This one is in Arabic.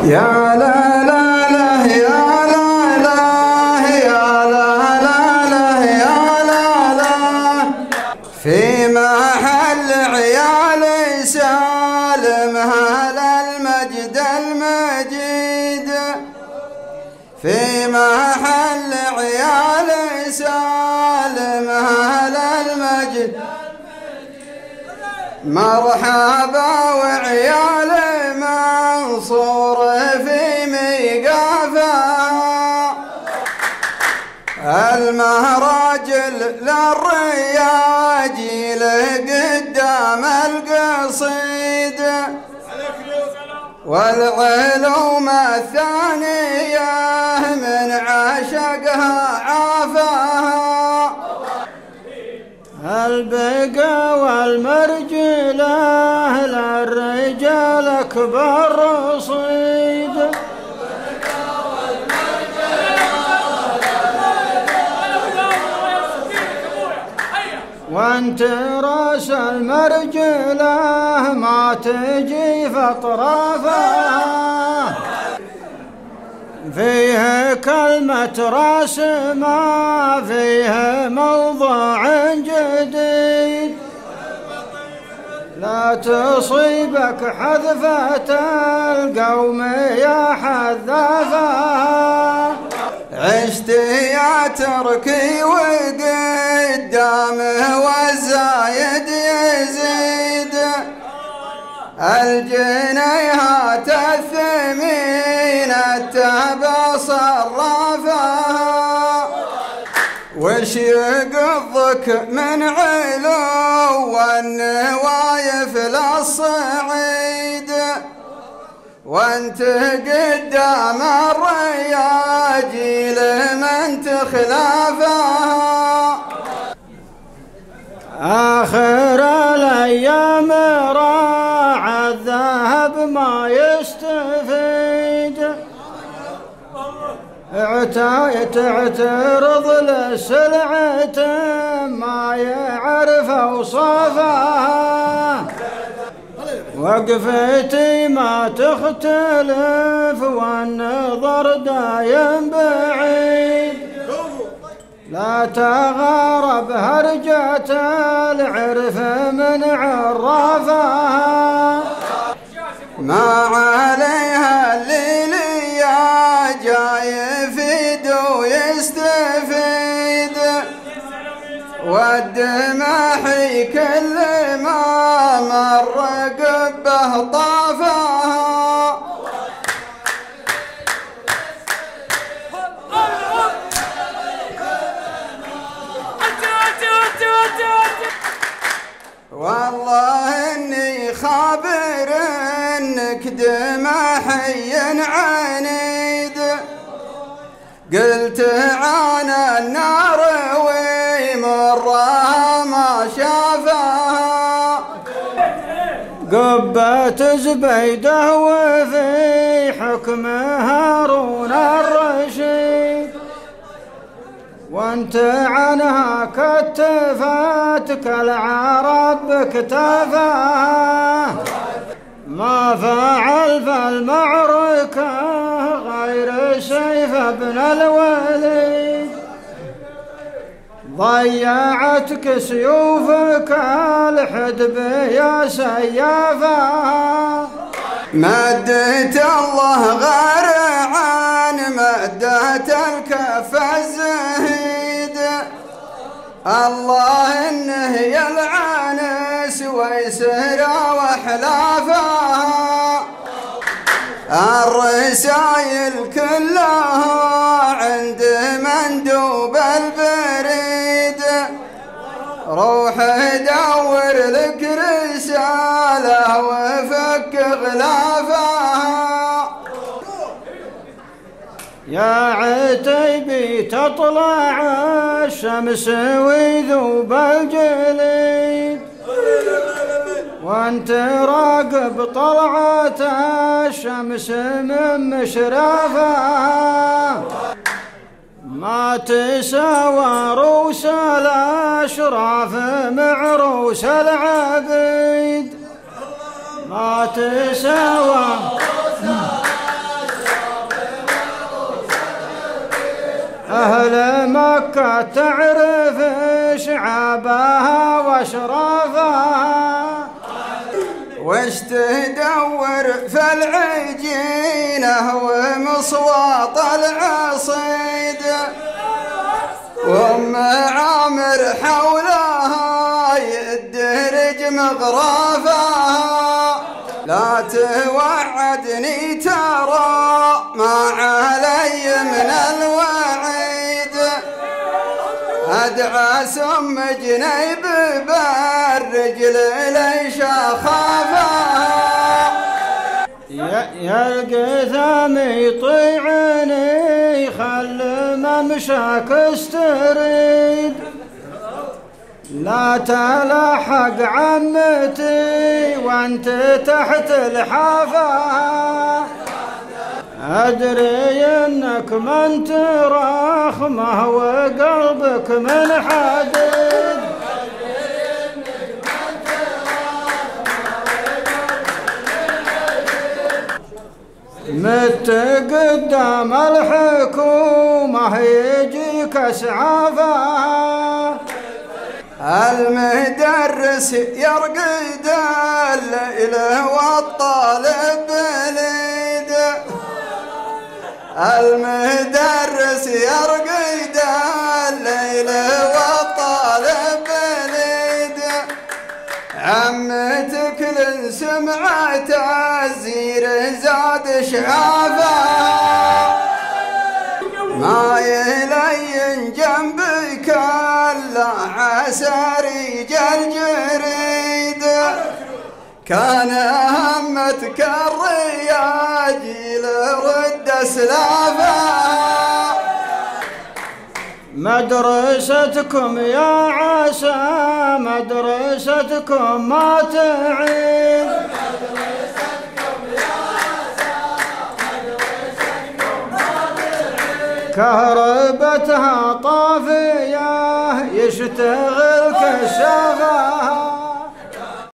يا لا لا لا يا لا لا يا لا لا لا يا لا لا في محل عيال سالم هلا المجد المجيد في محل عيال سالم هلا المجد مرحبا وعيال منصور في ميقافه المهرج للرياج قدام القصيد والعلوم الثانية من عشقها عافاها البقى والمرجله للرجال اكبر رصيد وانت راس المرجله ما تجي في اطرافها فيه كلمة راس ما فيه موضوع جديد لا تصيبك حذفة القوم يا حذافة عشت يا تركي وقدامه والزايد يزيد الجنيهات الثمينة تبى صرافها وش يقضك من علو والنوايف للصعيد وانت قدام الرياجيل من تخلافها آخر الأيام راعى الذهب ما يستفيد تعترض لسلعة ما يعرف أوصافها وقفتي ما تختلف والنظر دايم بعيد لا تغارب هرجة العرف من عرافها ما عليها الليل يا جاي يفيد ويستفيد والدماحي كل ما مر قبه طافها والله اني خابر انك دماحي عنيد قلت عن النار ويمرها ما شافها قبة زبيده وفي حكمها هارون الرشيد وانت عنها كتفتك العرب بكتافها ما فعل في المعركة غير سيف ابن الوليد ضيعتك سيوفك الحدب يا سيافا مدت الله غير عن مدت الكف الزهيد الله انه يلعن سويسرا وحلافها الرسايل كلها عند مندوب البريد روح دور لك رسالة وفك غلافها يا عتيبي تطلع الشمس ويذوب الجليد وانت راقب طلعة الشمس من مشرفها ما تساوى روس الأشراف مع روس العبيد ما تساوى أهل مكة تعرف شعابها وأشرافها، وش تدور في العجينة ومصواط العصيد، وأم عامر حولها يدرج مغرافها. لا توعدني ترى ما علي من الوعيد، أدعس أم جنيب بالرجل ليش أخافها. يا القثام يطيعني خل ممشاك استريد، لا تلحق عمتي وانت تحت الحافة، أدري إنك من ترخمه وقلبك من حديد، مت قدام الحكومة يجيك اسعافها، المدرس يرقد الليل والطالب بليد، المدرس يرقد الليل والطالب بليد. عمتك لن سمعت الزير زاد شعافها، ما يلين جنبك الا عساري جرجريد، كان همتك الرياجيل رد سلافها. مدرستكم يا عسى مدرستكم ما تعيد، كهربتها طافية يشتغل كشافة،